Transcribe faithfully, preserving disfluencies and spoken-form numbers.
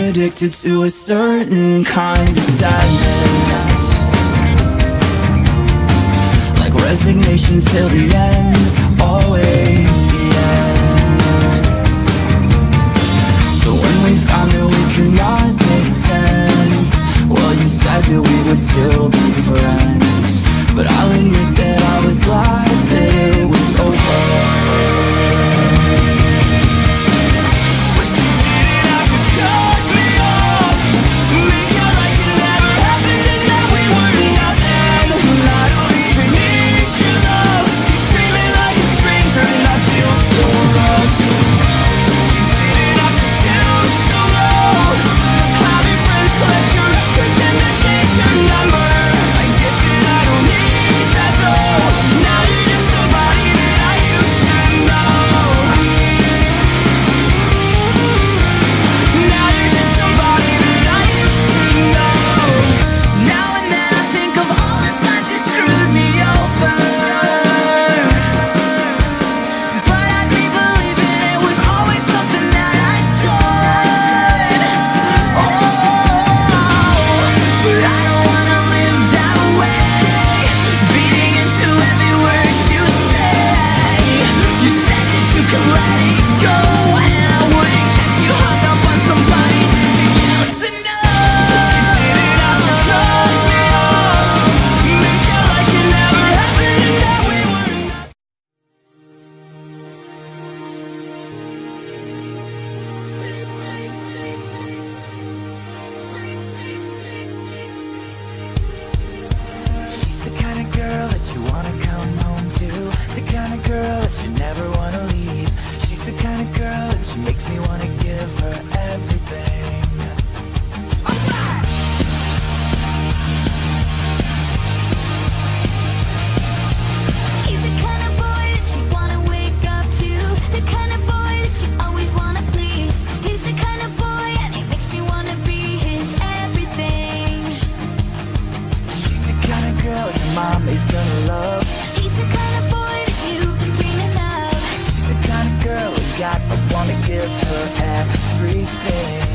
addicted to a certain kind of sadness, like resignation till the end, always the end. So when we found that we could not make sense, well, you said that we would still be friends, but I'll admit that I was glad that it was over. Mommy's gonna love. He's the kind of boy that you've been dreaming of. She's the kind of girl who got, I wanna give her everything.